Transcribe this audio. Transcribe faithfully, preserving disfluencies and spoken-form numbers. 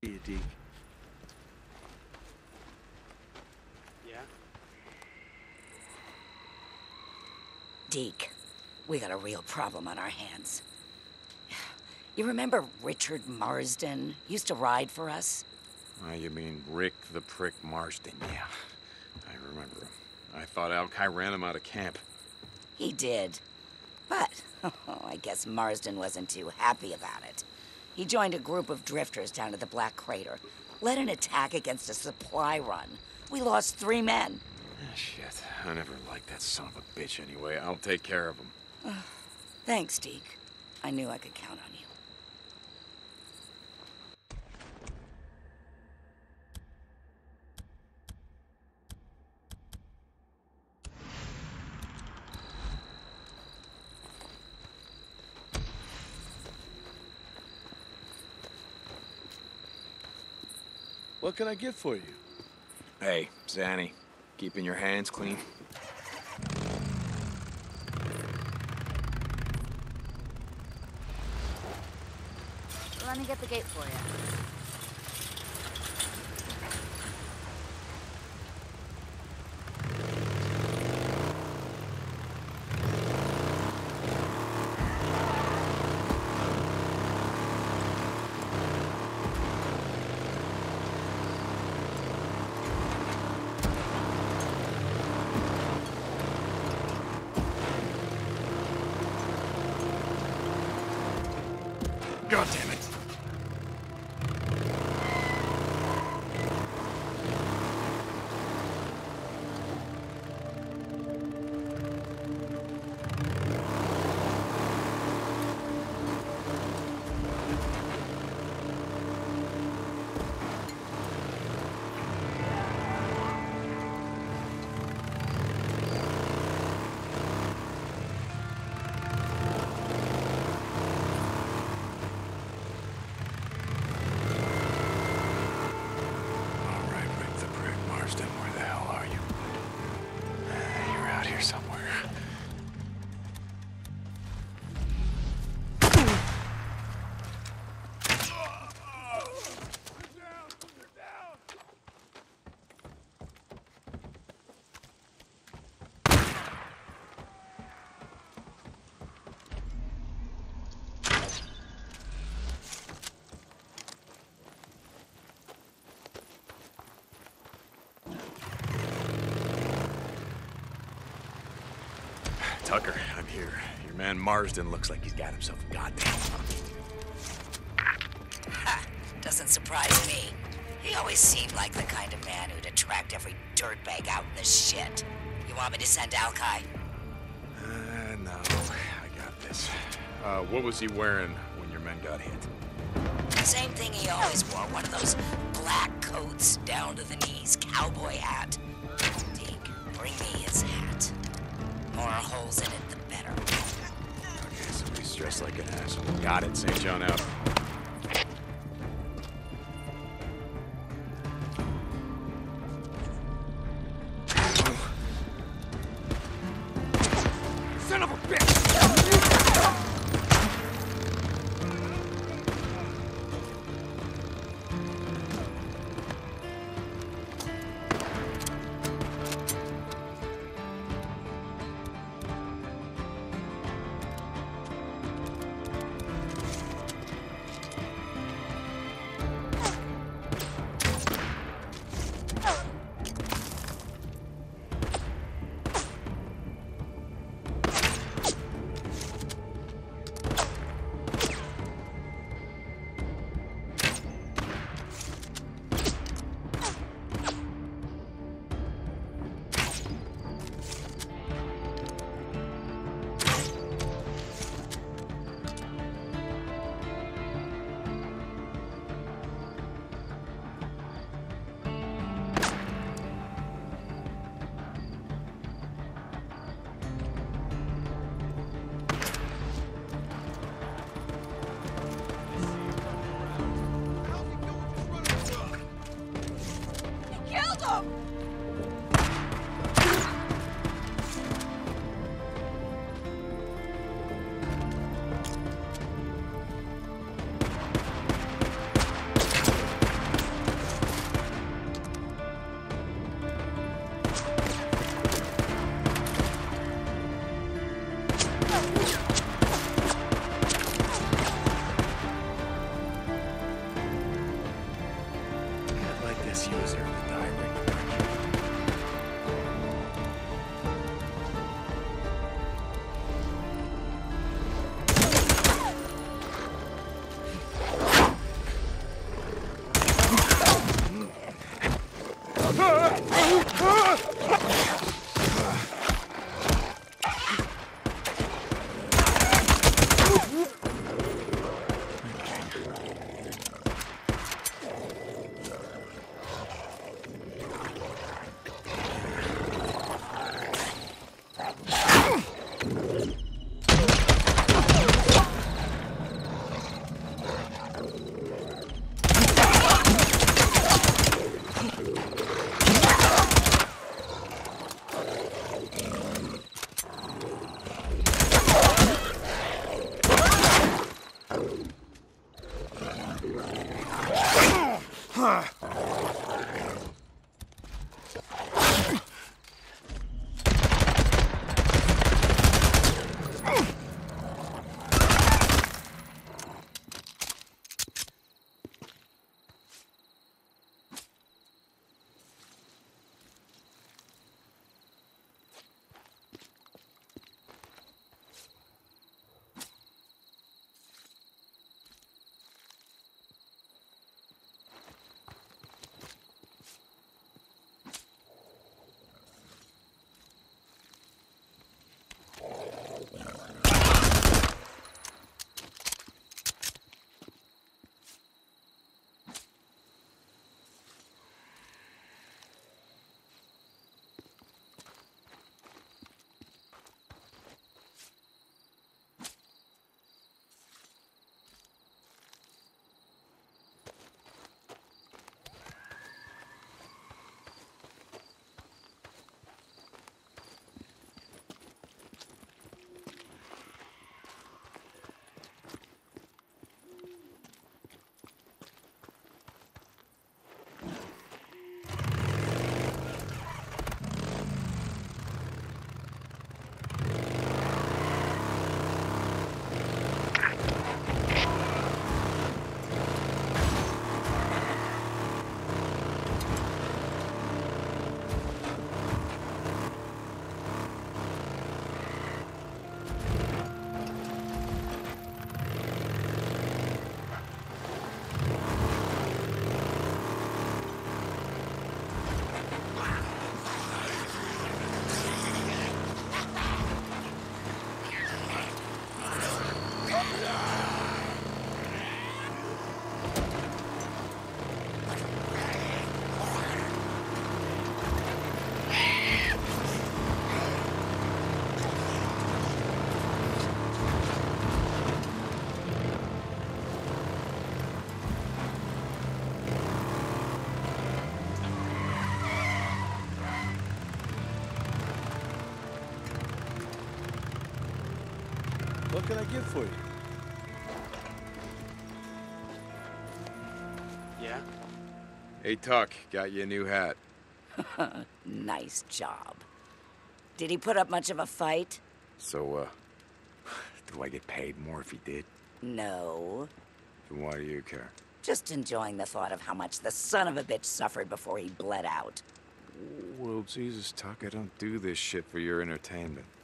you, Deke. Yeah? Deke, we got a real problem on our hands. You remember Richard Marsden? Used to ride for us? Oh, you mean Rick the Prick Marsden? Yeah, I remember him. I thought Alki ran him out of camp. He did. But, oh, I guess Marsden wasn't too happy about it. He joined a group of drifters down at the Black Crater, led an attack against a supply run. We lost three men. Ah, shit. I never liked that son of a bitch anyway. I'll take care of him. Thanks, Deke. I knew I could count on you. What can I get for you? Hey, Zanny, keeping your hands clean? Let me get the gate for you. God damn it. Tucker, I'm here. Your man Marsden looks like he's got himself a goddamn Ha! Doesn't surprise me. He always seemed like the kind of man who'd attract every dirtbag out in the shit. You want me to send Alki? Uh, no. I got this. Uh, what was he wearing when your men got hit? The same thing he always wore. One of those black coats down to the knees, cowboy hat. Deke, bring me his hat. More holes in it, the better. Okay, so he's dressed like an asshole. Got it. Saint John out. Son of a bitch! can I get for you? Yeah? Hey, Tuck, got you a new hat. Nice job. Did he put up much of a fight? So, uh, do I get paid more if he did? No. Then why do you care? Just enjoying the thought of how much the son of a bitch suffered before he bled out. Well, Jesus, Tuck, I don't do this shit for your entertainment.